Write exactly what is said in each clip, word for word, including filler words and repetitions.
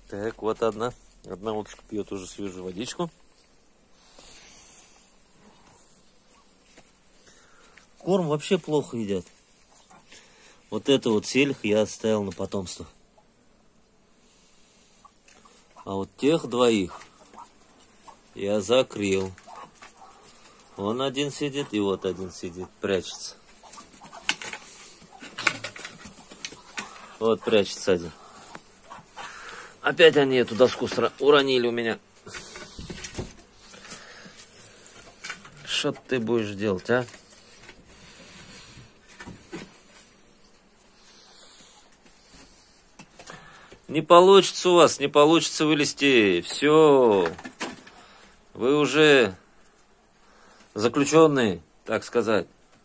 Так, вот одна. Одна уточка пьет уже свежую водичку. Корм вообще плохо едят. Вот это вот сельх я оставил на потомство. А вот тех двоих я закрыл. Вон один сидит, и вот один сидит, прячется. Вот прячется один. Опять они эту доску уронили у меня. Что ты будешь делать, а? Не получится у вас, не получится вылезти. Все. Вы уже заключенные, так сказать.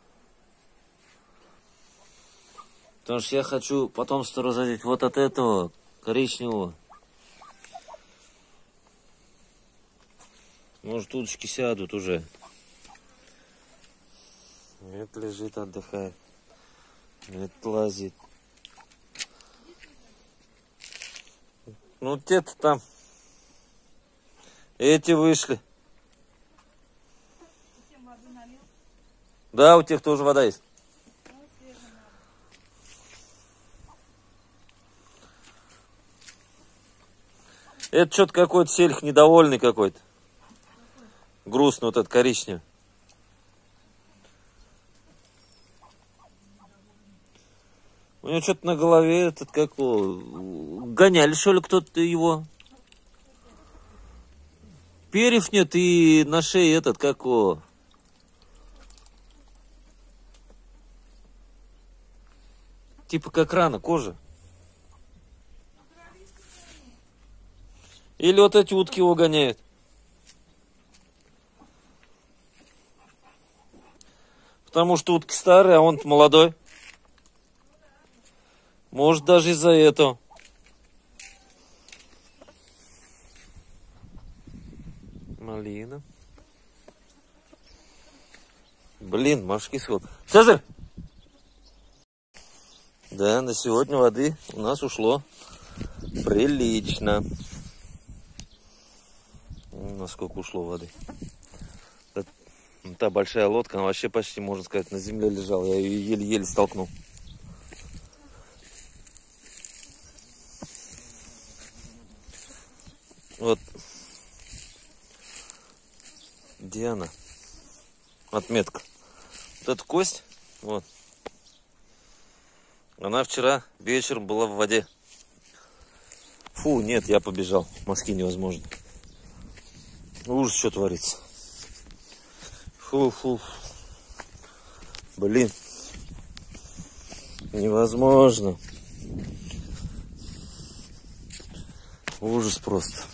Потому что я хочу потомство разодеть вот от этого коричневого. Может, уточки сядут уже. Это лежит, отдыхает. Это лазит. Ну, те-то там. Эти вышли. Да, у тех тоже вода есть. Это что-то какой-то сельх недовольный какой-то. Грустный вот этот коричневый. У него что-то на голове этот как гоняли, что ли, кто-то его. Перьев нет и на шее этот как его. Типа как рана, кожа. Или вот эти утки его гоняют. Потому что утки старые, а он молодой. Может, даже из-за этого. Малина. Блин, морский сход. Цезарь! Да, на сегодня воды у нас ушло прилично. Насколько ушло воды. Та, та большая лодка, она вообще почти, можно сказать, на земле лежала. Я ее еле-еле столкнул. Вот. Где она? Отметка. Вот эта кость. Вот. Она вчера вечером была в воде. Фу, нет, я побежал. В Москве невозможно. Ужас, что творится. Фу-фу. Блин. Невозможно. Ужас просто.